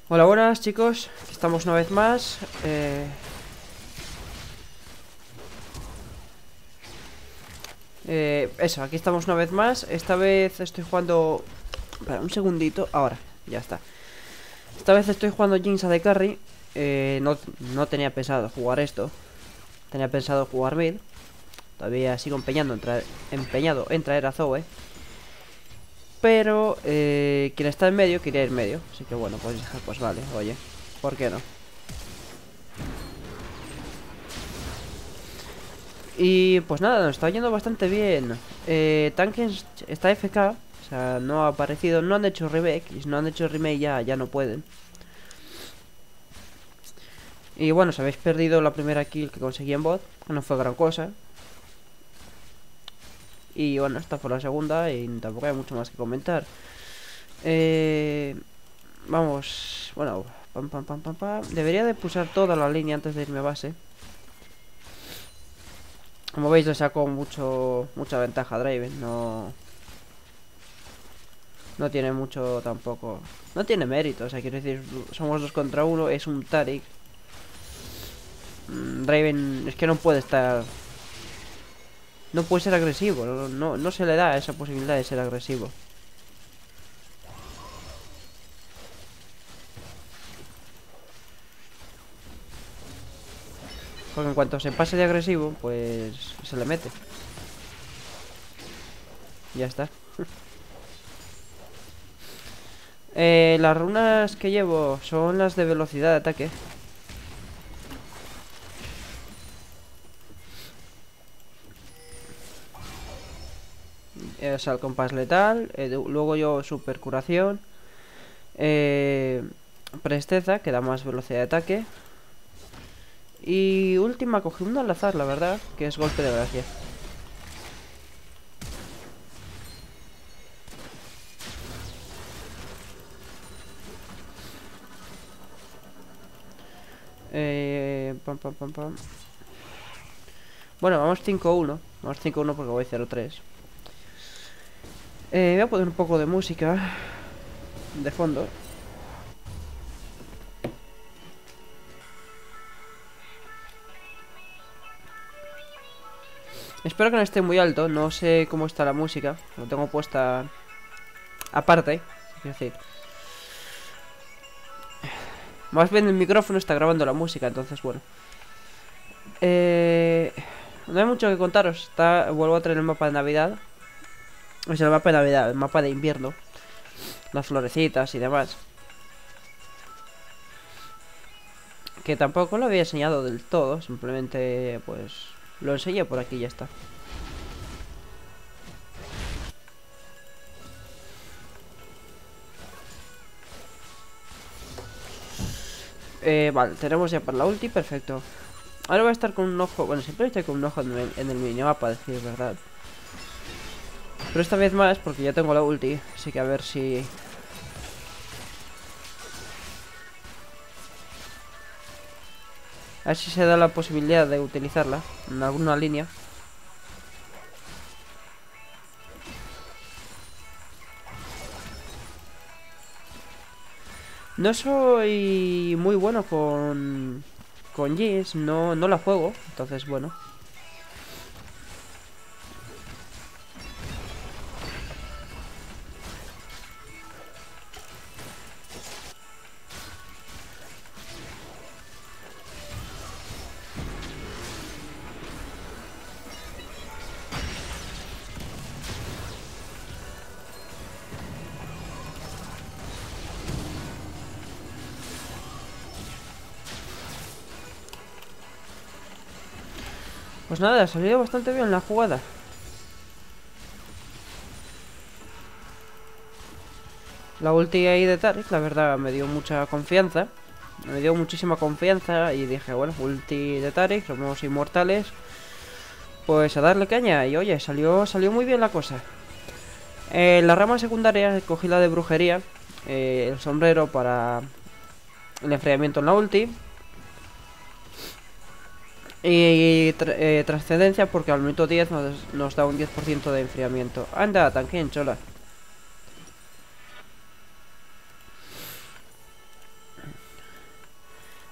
Hola, buenas chicos, estamos una vez más. Eso, aquí estamos una vez más. Esta vez estoy jugando... Espera, un segundito, ahora, ya está. Esta vez estoy jugando Jinx de Carry. No tenía pensado jugar esto. Tenía pensado jugar mid. Todavía sigo empeñado en traer a Zoe. Pero quien está en medio quería ir en medio. Así que bueno, pues vale, oye, ¿por qué no? Y pues nada, nos está yendo bastante bien. Tanken está FK, o sea, no ha aparecido, no han hecho remake, y si no han hecho remake ya no pueden. Y bueno, si habéis perdido la primera kill que conseguí en bot, no fue gran cosa. Y bueno, esta fue la segunda y tampoco hay mucho más que comentar. Vamos, bueno, pam. Debería de pulsar toda la línea antes de irme a base. Como veis, le saco mucha ventaja a Draven, no tiene mucho tampoco. No tiene mérito, o sea, quiero decir, somos 2 contra 1, es un Taric. Draven es que no puede estar. No puede ser agresivo, no se le da esa posibilidad de ser agresivo. Porque en cuanto se pase de agresivo, pues se le mete. Ya está. Las runas que llevo son las de velocidad de ataque. O sea, el compás letal. Luego yo super curación. Presteza, que da más velocidad de ataque. Y última, cogí uno al azar, la verdad, que es golpe de gracia. Pam. Bueno, vamos 5-1. Vamos 5-1 porque voy 0-3. Voy a poner un poco de música de fondo. Espero que no esté muy alto. No sé cómo está la música. Lo tengo puesta aparte. Quiero decir, más bien el micrófono está grabando la música. Entonces, bueno. No hay mucho que contaros. Vuelvo a traer el mapa de Navidad. O sea, el mapa de Navidad, el mapa de invierno. Las florecitas y demás. Que tampoco lo había enseñado del todo. Simplemente, pues, lo enseñé por aquí y ya está. Vale, tenemos ya para la ulti, perfecto. Ahora voy a estar con un ojo. Bueno, siempre estoy con un ojo en el minimapa, decir verdad. Pero esta vez más, porque ya tengo la ulti. Así que a ver si... A ver si se da la posibilidad de utilizarla en alguna línea. No soy muy bueno con Jinx, no la juego, entonces bueno. Pues nada, ha salido bastante bien la jugada. La ulti ahí de Taric, la verdad, me dio mucha confianza. Me dio muchísima confianza y dije, bueno, ulti de Taric, somos inmortales. Pues a darle caña y oye, salió muy bien la cosa. La rama secundaria cogí la de brujería, el sombrero para el enfriamiento en la ulti. Y trascendencia porque al minuto 10 nos da un 10% de enfriamiento. Anda, tanque chola.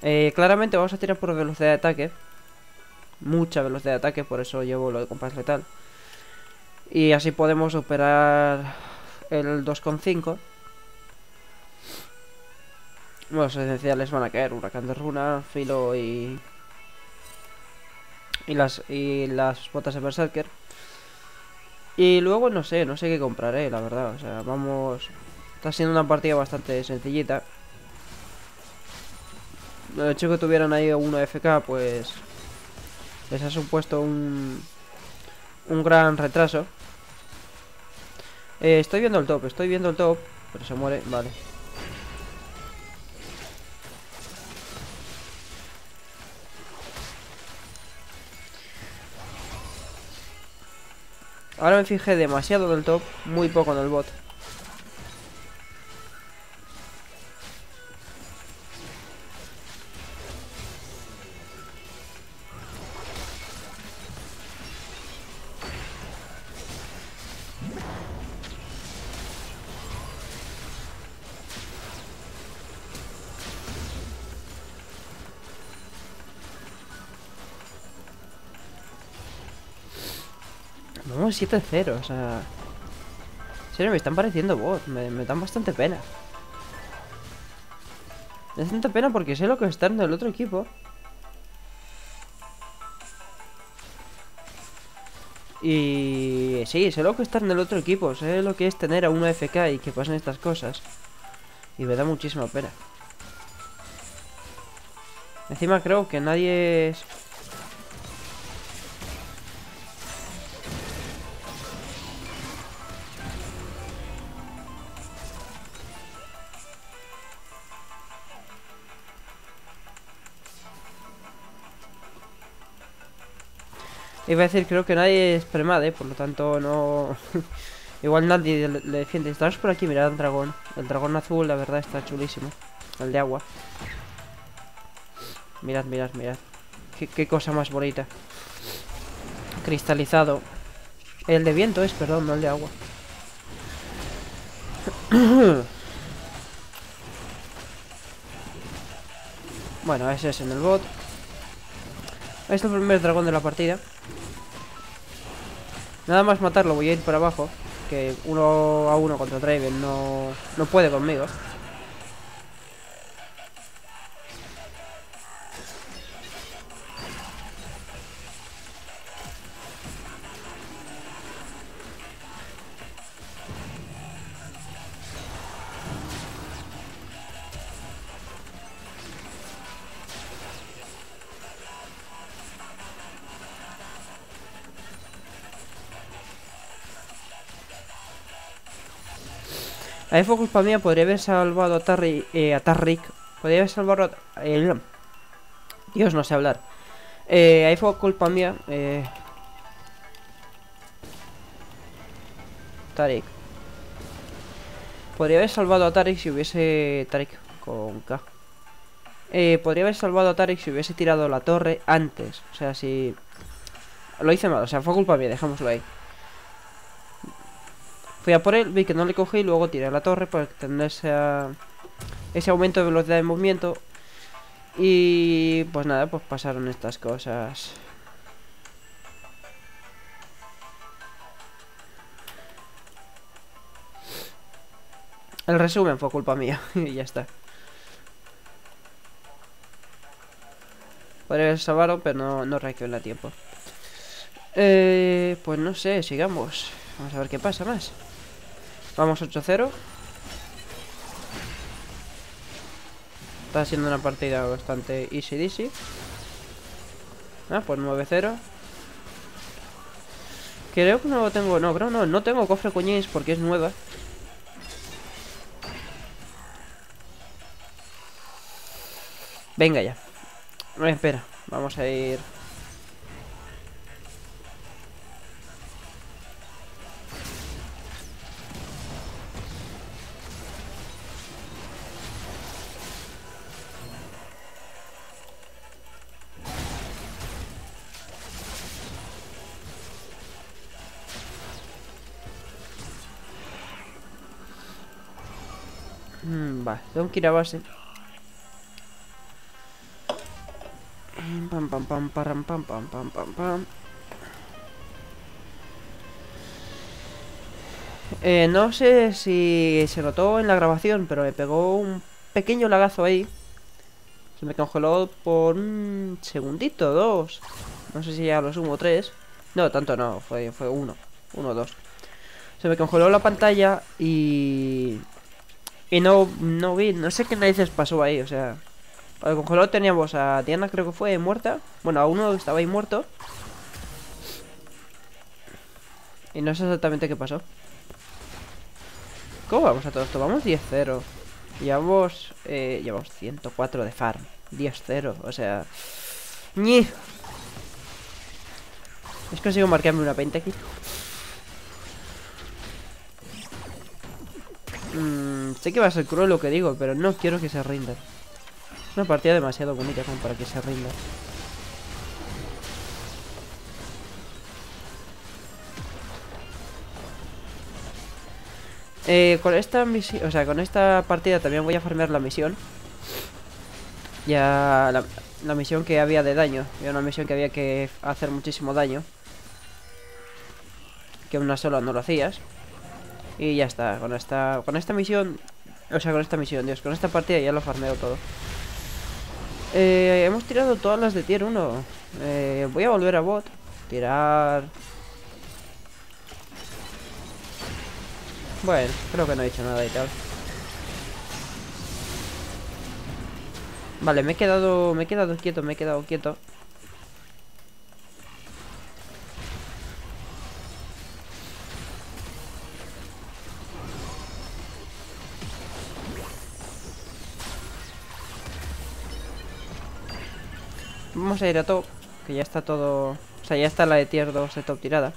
Claramente vamos a tirar por velocidad de ataque. Mucha velocidad de ataque, por eso llevo lo de compás letal. Y así podemos superar el 2,5. Bueno, los esenciales van a caer, huracán de runa, filo y las botas de berserker. Y luego no sé qué compraré, la verdad. O sea, vamos. Está siendo una partida bastante sencillita. El hecho que tuvieran ahí uno FK, pues les ha supuesto un gran retraso. Estoy viendo el top, pero se muere, vale. Ahora me fijé demasiado en el top, muy poco en el bot. Vamos 7-0, o sea... En serio, me están pareciendo bot, me dan bastante pena. Me da bastante pena porque sé lo que está en el otro equipo. Y sí, sé lo que está en el otro equipo, sé lo que es tener a uno FK y que pasen estas cosas. Y me da muchísima pena. Encima creo que nadie es... Iba a decir, creo que nadie es premade, por lo tanto no... Igual nadie le defiende. Estamos por aquí, mirad al dragón. El dragón azul, la verdad, está chulísimo. El de agua. Mirad, mirad, mirad. Qué cosa más bonita. Cristalizado. El de viento es, perdón, no el de agua. Bueno, ese es en el bot. Es el primer dragón de la partida. Nada más matarlo voy a ir por abajo. Que 1-1 contra Draven no puede conmigo. Ahí fue culpa mía, podría haber salvado a Tarrik. Podría haber salvado a... Dios, no sé hablar. Ahí fue culpa mía. Tarik. Podría haber salvado a Tarik si hubiese... Tarik con K. Podría haber salvado a Tarik si hubiese tirado la torre antes. O sea, si... Lo hice mal, o sea, fue culpa mía, dejémoslo ahí. Fui a por él, vi que no le cogí y luego tiré la torre para tener ese aumento de velocidad de movimiento. Y pues nada, pues pasaron estas cosas. El resumen fue culpa mía y ya está. Podría haber salvado, pero no reaccioné a tiempo. Pues no sé, sigamos. Vamos a ver qué pasa más. Vamos 8-0. Está siendo una partida bastante easy deasy. Ah, pues 9-0. Creo que no lo tengo. No, creo no tengo cofre coñís porque es nueva. Venga ya. Espera, vamos a ir. Vale, tengo que ir a base. Pam, pam, pam, pam, pam, pam, pam, pam, pam. No sé si se notó en la grabación, pero me pegó un pequeño lagazo ahí. Se me congeló por un segundito, dos. No sé si ya lo sumo, tres. No, tanto no, fue uno. Uno o dos. Se me congeló la pantalla y no vi, no sé qué narices pasó ahí, o sea. Al congelado teníamos a Diana, creo que fue muerta. Bueno, a uno estaba ahí muerto. Y no sé exactamente qué pasó. ¿Cómo vamos a todo esto? Vamos 10-0. Llevamos 104 de farm. 10-0, o sea. ¡Ni! Es que consigo marcarme una 20 aquí. Sé que va a ser cruel lo que digo, pero no quiero que se rinda. Es una partida demasiado bonita como para que se rinda. Con esta misión, o sea, con esta partida también voy a farmear la misión. Ya la misión que había de daño. Había una misión que había que hacer muchísimo daño. Que una sola no lo hacías. Y ya está, con esta misión. O sea, con esta misión, Dios, con esta partida ya lo farmeo todo. Hemos tirado todas las de tier 1. Voy a volver a bot. Tirar. Bueno, creo que no he dicho nada y tal. Vale, me he quedado quieto. Vamos a ir a top, que ya está todo. O sea, ya está la de tier 2 de top tirada.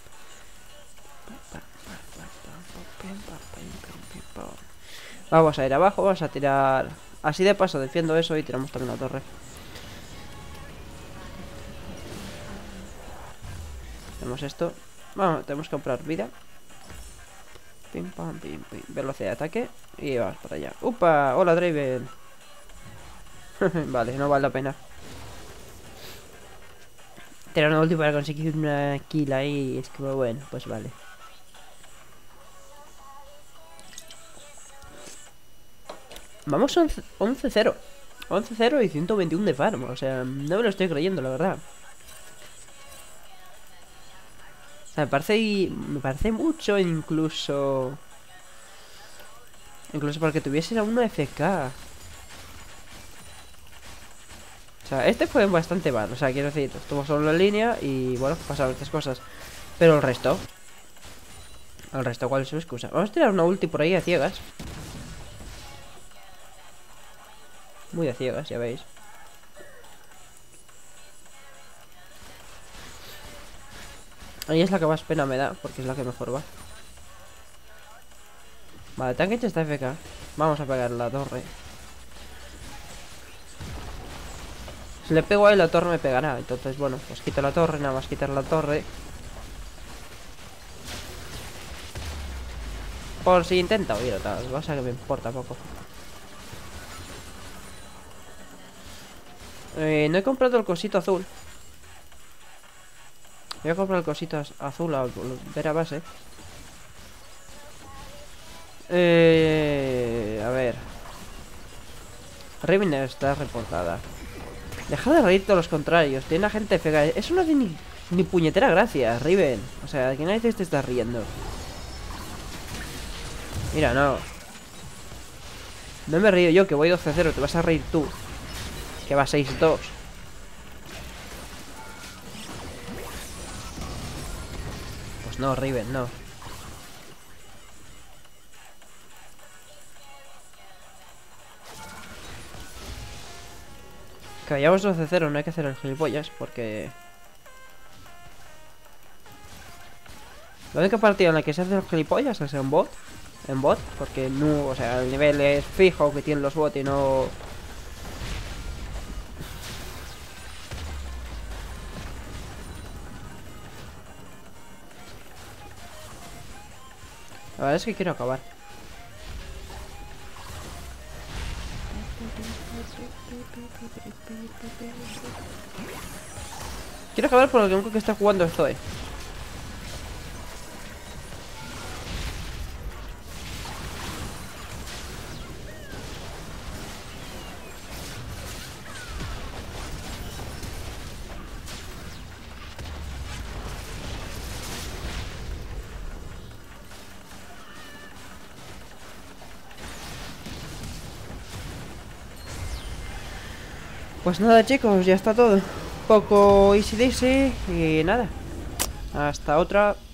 Vamos a ir abajo, vamos a tirar. Así de paso defiendo eso y tiramos también la torre. Tenemos esto. Vamos, tenemos que comprar vida. Pim pam, pim, pim. Velocidad de ataque. Y vamos para allá. ¡Upa! ¡Hola, Draven! Vale, no vale la pena. Tirar una ulti para conseguir una kill ahí. Es que bueno, pues vale. Vamos 11-0. 11-0 y 121 de farm. O sea, no me lo estoy creyendo, la verdad. O sea, me parece mucho incluso. Incluso para que tuviesen a uno FK. O sea, este fue bastante mal. O sea, quiero decir, estuvo solo en línea y bueno, pasaron estas cosas. Pero el resto. El resto, ¿cuál es su excusa? Vamos a tirar una ulti por ahí a ciegas. Muy de ciegas, ya veis. Ahí es la que más pena me da, porque es la que mejor va. Vale, tanque está FK. Vamos a pegar la torre. Si le pego ahí la torre me pegará. Entonces, bueno, pues quito la torre, nada más quitar la torre. Por si intenta huir o tal, cosa que me importa poco. No he comprado el cosito azul. Voy a comprar el cosito azul a volver a base. A ver. Riven está reportada. Deja de reír todos los contrarios. Tiene la gente fega. Eso no tiene ni puñetera gracia, Riven. O sea, ¿de qué narices te estás riendo? Mira, no. No me río yo, que voy 12-0. Te vas a reír tú. Que va 6-2. Pues no, Riven, no. Que vayamos 12-0, no hay que hacer el gilipollas, porque... La única partida en la que se hace el gilipollas es en bot. En bot, porque no, o sea, el nivel es fijo que tienen los bots y no... La verdad es que quiero acabar. Quiero acabar por el que único que está jugando Zoe. Pues nada, chicos, ya está todo. Poco easy daisy y nada. Hasta otra.